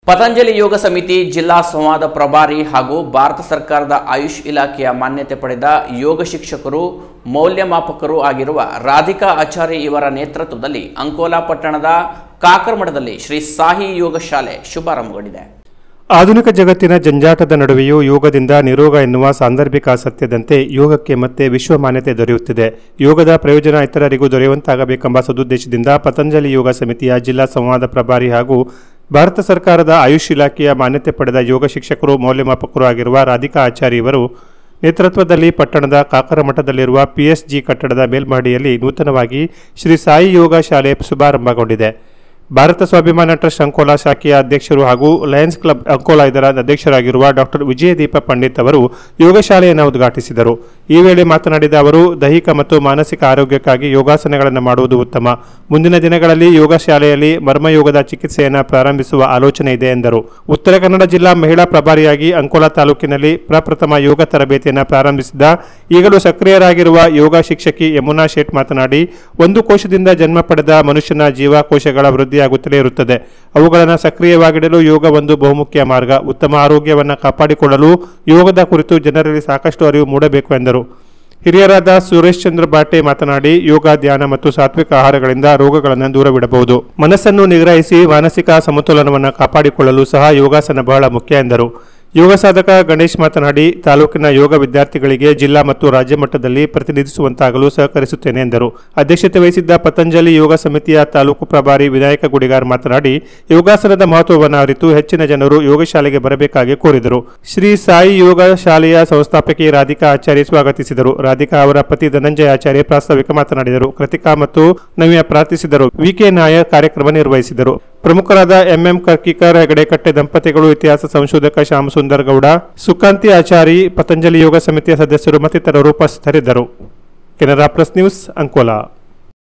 ಪತಂಜಲಿ ಯೋಗ ಸಮಿತಿ ಜಿಲ್ಲಾ ಸಂವಾದ ಪ್ರಭಾರಿ ಹಾಗೂ ಭಾರತ ಸರ್ಕಾರದ ಆಯುಷ್ ಇಲಾಖೆಯ ಮಾನ್ಯತೆ ಪಡೆದ ಯೋಗ ಶಿಕ್ಷಕರು ಮೌಲ್ಯಮಾಪಕರು ಆಗಿರುವ ರಾಧಿಕಾ ಆಚಾರ್ಯ ಇವರ ನೇತೃತ್ವದಲ್ಲಿ ಅಂಕೋಲಾ ಪಟ್ಟಣದ ಕಾಕರಮಠದಲ್ಲಿ ಶ್ರೀ ಸಾಯಿ ಯೋಗ ಶಾಲೆ ಶುಭಾರಂಭಗೊಂಡಿದೆ. ಆಧುನಿಕ ಜಗತ್ತಿನ ಜಂಜಾಟದ ನಡುವೆಯೂ ಯೋಗದಿಂದ ನಿರೋಗ ಎನ್ನುವ ಸಾಂದರ್ಭಿಕ ಸತ್ಯದಂತೆ ಯೋಗಕ್ಕೆ ಮತ್ತೆ ವಿಶ್ವ ಮಾನ್ಯತೆ ದೊರೆಯುತ್ತಿದೆ. ಯೋಗದ ಪ್ರಯೋಜನ ಇತರರಿಗೂ ದೊರೆಯುವಂತಾಗಬೇಕೆಂಬ ಸದುದ್ದೇಶದಿಂದ ಪತಂಜಲಿ ಯೋಗ ಸಮಿತಿಯ ಜಿಲ್ಲಾ ಸಂವಾದ ಪ್ರಭಾರಿ ಹಾಗೂ ಭಾರತ ಸರ್ಕಾರದ ಆಯುಷ್ ಇಲಾಖೆಯ ಮಾನ್ಯತೆ ಪಡೆದ ಯೋಗ ಶಿಕ್ಷಕರು ಮೌಲ್ಯಮಾಪಕರು ಆಗಿರುವ ರಾಧಿಕಾ ಆಚಾರ್ಯ ಇವರು ನೇತೃತ್ವದಲ್ಲಿ ಪಟ್ಟಣದ ಕಾಕರಮಠದಲ್ಲಿರುವ ಪಿಎಸ್ಜಿ ಕಟ್ಟಡದ ಮೇಲ್ಮಹಡಿಯಲ್ಲಿ ನೂತನವಾಗಿ ಶ್ರೀ ಸಾಯಿ ಯೋಗ ಶಾಲೆ ಶುಭಾರಂಭಗೊಂಡಿದೆ. ಭಾರತ ಸ್ವಾಭಿಮಾನ ಟ್ರಸ್ಟ್ ಅಂಕೋಲಾ ಶಾಖೆಯ ಅಧ್ಯಕ್ಷರು ಹಾಗೂ ಲಯನ್ಸ್ ಕ್ಲಬ್ ಅಂಕೋಲಾ ಇದರ ಅಧ್ಯಕ್ಷರಾಗಿರುವ ಡಾಕ್ಟರ್ ವಿಜಯದೀಪ ಪಂಡಿತ್ ಅವರು ಯೋಗ ಶಾಲೆಯನ್ನು ಉದ್ಘಾಟಿಸಿದರು. ಈ ವೇಳೆ ಮಾತನಾಡಿದ ಅವರು, ದೈಹಿಕ ಮತ್ತು ಮಾನಸಿಕ ಆರೋಗ್ಯಕ್ಕಾಗಿ ಯೋಗಾಸನಗಳನ್ನು ಮಾಡುವುದು ಉತ್ತಮ. ಮುಂದಿನ ದಿನಗಳಲ್ಲಿ ಯೋಗ ಶಾಲೆಯಲ್ಲಿ ಮರ್ಮಯೋಗದ ಚಿಕಿತ್ಸೆಯನ್ನು ಪ್ರಾರಂಭಿಸುವ ಆಲೋಚನೆ ಇದೆ ಎಂದರು. ಉತ್ತರ ಕನ್ನಡ ಜಿಲ್ಲಾ ಮಹಿಳಾ ಪ್ರಭಾರಿಯಾಗಿ ಅಂಕೋಲಾ ತಾಲೂಕಿನಲ್ಲಿ ಪ್ರಪ್ರಥಮ ಯೋಗ ತರಬೇತಿಯನ್ನು ಪ್ರಾರಂಭಿಸಿದ ಈಗಲೂ ಸಕ್ರಿಯರಾಗಿರುವ ಯೋಗ ಶಿಕ್ಷಕಿ ಯಮುನಾ ಶೇಟ್ ಮಾತನಾಡಿ, ಒಂದು ಕೋಶದಿಂದ ಜನ್ಮ ಪಡೆದ ಮನುಷ್ಯನ ಜೀವಕೋಶಗಳ ವೃದ್ಧಿಯಾಗುತ್ತಲೇ ಇರುತ್ತದೆ. ಅವುಗಳನ್ನು ಸಕ್ರಿಯವಾಗಿಡಲು ಯೋಗ ಒಂದು ಬಹುಮುಖ್ಯ ಮಾರ್ಗ. ಉತ್ತಮ ಆರೋಗ್ಯವನ್ನು ಕಾಪಾಡಿಕೊಳ್ಳಲು ಯೋಗದ ಕುರಿತು ಜನರಲ್ಲಿ ಸಾಕಷ್ಟು ಅರಿವು ಮೂಡಬೇಕು ಎಂದರು. ಹಿರಿಯರಾದ ಸುರೇಶ್ ಚಂದ್ರ ಬಾಟೆ ಮಾತನಾಡಿ, ಯೋಗ, ಧ್ಯಾನ ಮತ್ತು ಸಾತ್ವಿಕ ಆಹಾರಗಳಿಂದ ರೋಗಗಳನ್ನು ದೂರವಿಡಬಹುದು. ಮನಸ್ಸನ್ನು ನಿಗ್ರಹಿಸಿ ಮಾನಸಿಕ ಸಮತೋಲನವನ್ನು ಕಾಪಾಡಿಕೊಳ್ಳಲು ಸಹ ಯೋಗಾಸನ ಬಹಳ ಮುಖ್ಯ ಎಂದರು. ಯೋಗ ಸಾಧಕ ಗಣೇಶ್ ಮಾತನಾಡಿ, ತಾಲೂಕಿನ ಯೋಗ ವಿದ್ಯಾರ್ಥಿಗಳಿಗೆ ಜಿಲ್ಲಾ ಮತ್ತು ರಾಜ್ಯ ಮಟ್ಟದಲ್ಲಿ ಪ್ರತಿನಿಧಿಸುವಂತಾಗಲು ಸಹಕರಿಸುತ್ತೇನೆ ಎಂದರು. ಅಧ್ಯಕ್ಷತೆ ವಹಿಸಿದ್ದ ಪತಂಜಲಿ ಯೋಗ ಸಮಿತಿಯ ತಾಲೂಕು ಪ್ರಭಾರಿ ವಿನಾಯಕ ಗುಡಿಗಾರ್ ಮಾತನಾಡಿ, ಯೋಗಾಸನದ ಮಹತ್ವವನ್ನು ಅರಿತು ಹೆಚ್ಚಿನ ಜನರು ಯೋಗ ಶಾಲೆಗೆ ಬರಬೇಕಾಗಿ ಕೋರಿದರು. ಶ್ರೀ ಸಾಯಿ ಯೋಗ ಶಾಲೆಯ ಸಂಸ್ಥಾಪಕಿ ರಾಧಿಕಾ ಆಚಾರ್ಯ ಸ್ವಾಗತಿಸಿದರು. ರಾಧಿಕಾ ಅವರ ಪತಿ ಧನಂಜಯ ಆಚಾರ್ಯ ಪ್ರಾಸ್ತಾವಿಕ ಮಾತನಾಡಿದರು. ಕೃತಿಕಾ ಮತ್ತು ನವ್ಯ ಪ್ರಾರ್ಥಿಸಿದರು. ವಿಕೆ ನಾಯಕ್ ಕಾರ್ಯಕ್ರಮ ನಿರ್ವಹಿಸಿದರು. ಪ್ರಮುಖರಾದ ಎಂಎಂ ಕರ್ಕಿಕರ್, ಹೆಗಡೆಕಟ್ಟೆ ದಂಪತಿಗಳು, ಇತಿಹಾಸ ಸಂಶೋಧಕ ಶ್ಯಾಮ ಸುಂದರ್ ಗೌಡ, ಸುಕಾಂತಿ ಆಚಾರಿ, ಪತಂಜಲಿ ಯೋಗ ಸಮಿತಿಯ ಸದಸ್ಯರು ಮತ್ತಿತರರು ಉಪಸ್ಥಿತರಿದ್ದರು. Canara press news, Ankola.